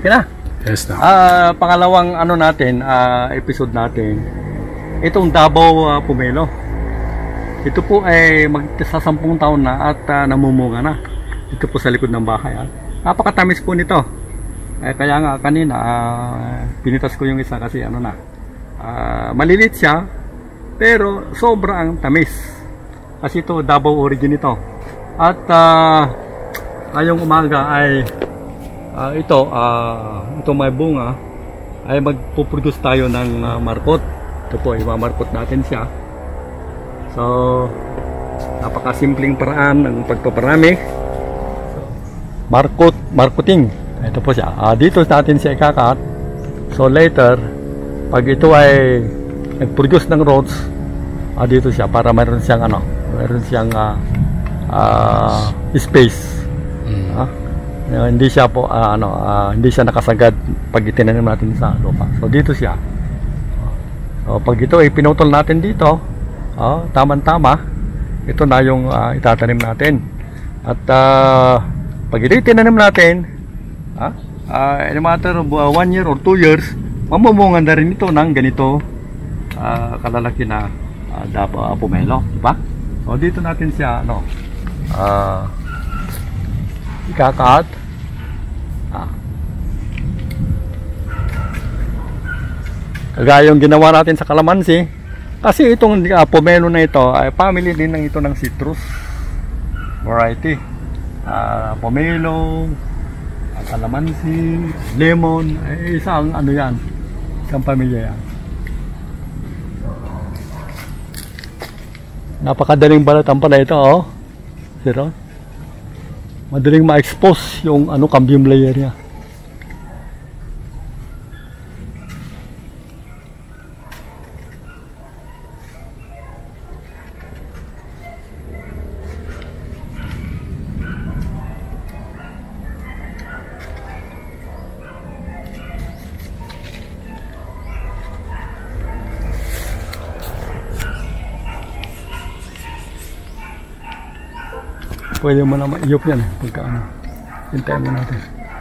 Okay na? Yes na. Pangalawang ano natin, episode natin. Itong Davao Pomelo. Ito po ay magsasampung taon na at namumunga na. Ito po sa likod ng bahay. Napakatamis po nito. Kaya nga kanina pinitas ko yung isa kasi ano na. Malilit siya pero sobrang tamis. Kasi ito Davao origin ito. At ngayong umaga ay ito may bunga ay magpo-produce tayo ng markot. Ito po, imamarkot natin siya. So, napakasimpleng paraan ng pagpaparami. Marketing. Ito po siya. Dito natin siya ikakat. So later, pag ito ay nag-produce ng rods, dito siya para mayroon siyang space. Hindi siya po hindi siya nakasagad pag itinanim natin sa lupa. So dito siya. So pag ito ay pinutol natin dito, tama-tama, ito na yung itatanim natin. At pag ito itinanim natin, in a matter of 1 year or 2 years, mamumungan na rin ito ng ganito kalalaki na Davao Pomelo, diba? So dito natin siya ikakat. Kagaya yung ginawa natin sa kalamansi, kasi itong pomelo na ito ay family din ng ito ng citrus variety. Pomelo, kalamansi, lemon, isang yan, isang pamilya yan. Napakadaling balatan pala ito, Siro. Madaling ma-expose yung cambium layer niya. Pwede mo na ma-iyop yan pagka hintayin mo natin.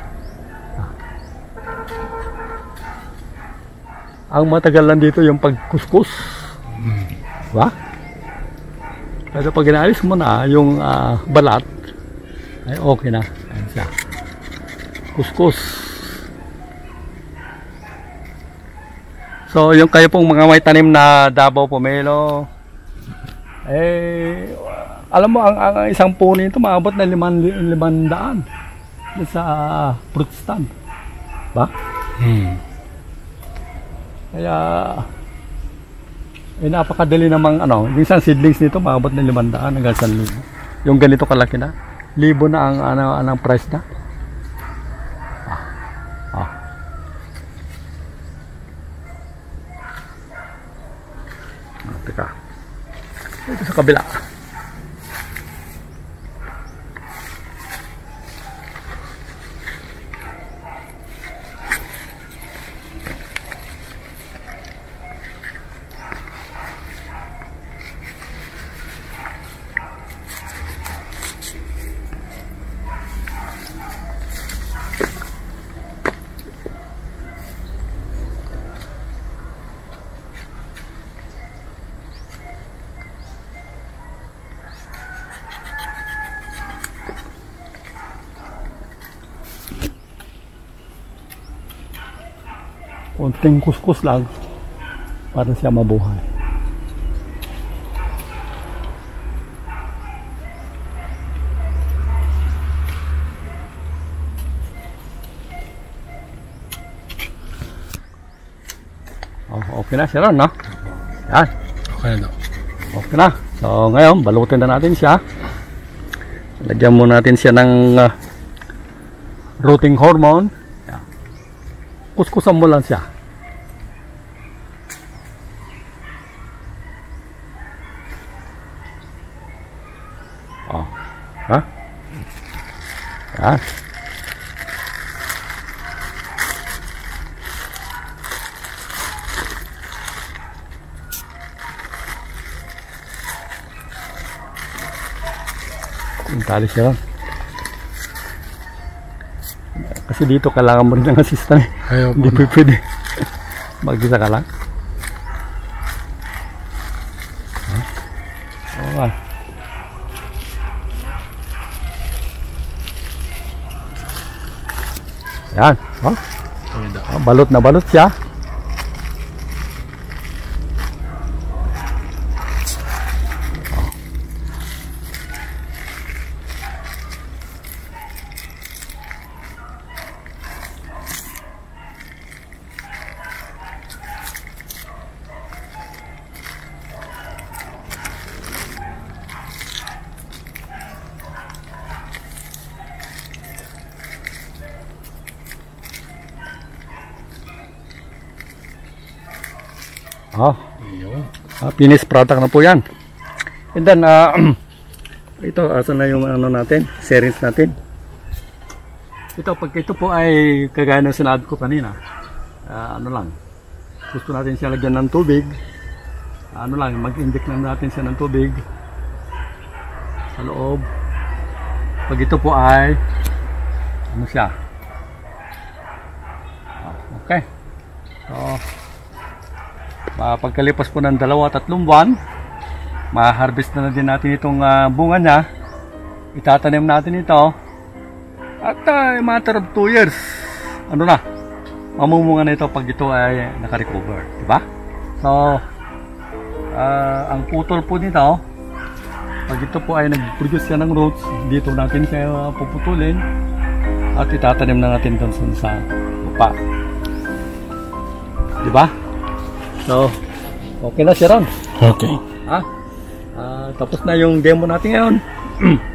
Ang matagal lang dito yung pagkuskus, diba? Pero pag inaalis mo na yung balat ay okay na. Ayan siya, kuskus. So yung kayo pong mga may tanim na Davao Pomelo, alam mo, ang isang puno nito maabot na 500 sa fruit stand. Ba? Kaya napakadali namang isang seedlings nito maabot na 500 hanggang 1,000. Yung ganito kalaki na, 1,000 na ang price na. Teka. Ito sa kabila. Konting kuskus lang para siya mabuhay. Okay na siya ron, no? Yan. Okay na. Okay na. So ngayon, balutin na natin siya. Lagyan mo natin siya ng rooting hormone. Kuskusan mo lang siya. Yan. Yung tali siya lang. Kasi dito kailangan mo rin ng assistant. Ayaw Hindi po. pwede. Mag-isa ka lang. Oo. Yan. Oh. Balot na balot siya. Oh, finished product na po yan. And then, ito, asan na yung ano natin, serins natin. Ito, pag ito po ay kagaya ng sinabi ko kanina, ano lang, gusto natin siya lagyan ng tubig, ano lang, mag-inject lang natin siya ng tubig sa loob. Pag ito po ay, ano siya, okay. So, pagkalipas po ng 2-3 buwan, ma-harvest na din natin itong bunga niya. Itatanim natin ito. At matter of 2 years, ano na, mamumunga na ito pag ito ay naka-recover. Diba? So, ang putol po nito, pag ito po ay nag-produce siya ng roots, dito natin siya puputulin at itatanim na natin doon sa lupa. Diba? So, okay na siya ron. Okay. Tapos na yung demo natin ngayon.